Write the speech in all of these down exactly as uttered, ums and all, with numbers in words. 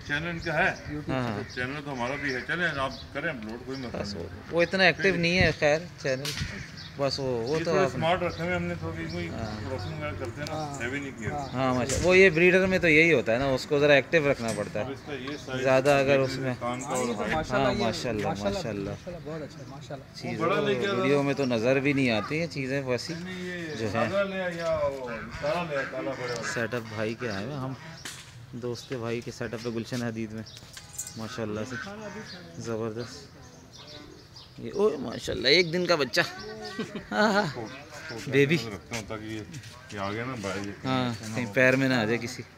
Channel इनका है, हाँ चैनल तो हमारा भी है, चलें आप करें अपलोड, कोई मसला बस नहीं। वो वो इतना एक्टिव नहीं है खैर चैनल, बस वो वो ये तो थोड़े आप स्मार्ट रखे हुए हमने, थोड़ी कोई क्रॉसिंग वगैरह करते हैं ना, हैवी नहीं किया। हाँ माशा वो ये ब्रीडर में तो यही होता है ना, उसको ज़रा एक्टिव रखना पड़ता अब है इसका ये साइज ज़्यादा अगर उसमें। कान का और हाइट हाँ माशाल्लाह माशाल्लाह बहुत अच्छा है माशाल्लाह। चीज़ बड़ा लेके आ रहा वीडियो में तो नज़र भी नहीं आती हैं चीज़ें वैसी नहीं, ये जो है। सादा ले या वो काला ले, काला बड़े वाला। सेटअप भाई के आए हैं हम, दोस्त के भाई के सेटअप पे गुलशन हदीद में माशाल्लाह से ज़बरदस्त। ये ओ माशाल्लाह एक दिन का बच्चा हाँ हाँ बेबी। रखता हूँ ताकि ये ये आ गया ना भाई, हाँ कहीं पैर में ना आ जाए किसी।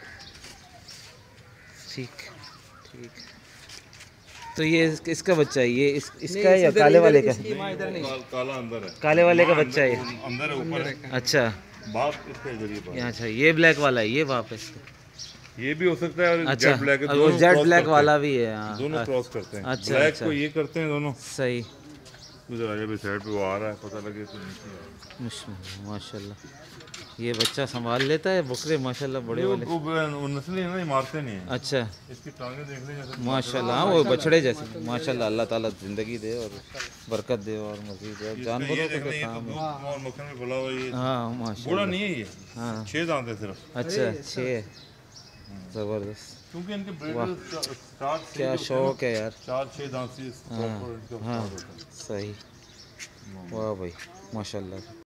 ठीक ठीक तो ये इस, इसका बच्चा है ये इस, इसका है या काले वाले का? काल, काला अंदर है, काले वाले का बच्चा है ये। अंदर है, ऊपर है। अच्छा बाप इसके जरिए पर। ये अच्छा ये ब्लैक वाला है, ये बाप है इसका। ये भी हो सकता है और अच्छा जेट ब्लैक है, और वो दोनों जेट क्रॉस ब्लैक करते वाला हैं। भी है हाँ। दोनों क्रॉस करते हैं, अच्छा, ब्लैक अच्छा। को ये करते हैं दोनों। सही उधर आगे भी साइड पे वो आ रहा है, पता लगे तो नीचे आ रहा है। मुश्किल माशाल्लाह ये बच्चा संभाल लेता है बकरे माशाल्लाह बड़े वाले। वो वो नस्ली है ना, ये मारते नहीं है। अच्छा इसकी टांगे देख ले जैसे माशाल्लाह हाँ वो बछड़े जैसे माशाल्लाह अल्लाह ताला ज़िंदगी दे और बरकत दे और मज़ीद दे। अब जानवरों ये का देख तो ले, ये तो काम दो है। और मक्खन में भला हुआ, ये हाँ बूढ़ा माशाल्लाह नहीं है ये, हाँ छह दांत है सिर्फ। अच्छा छः ज़बरदस्त क्योंकि इनके ब्रीड स्टार्ट से क्या शौक है यार। चार छह दांत से हाँ प्रॉपर इनका हाँ start होता है। सही वाह भाई माशाल्लाह।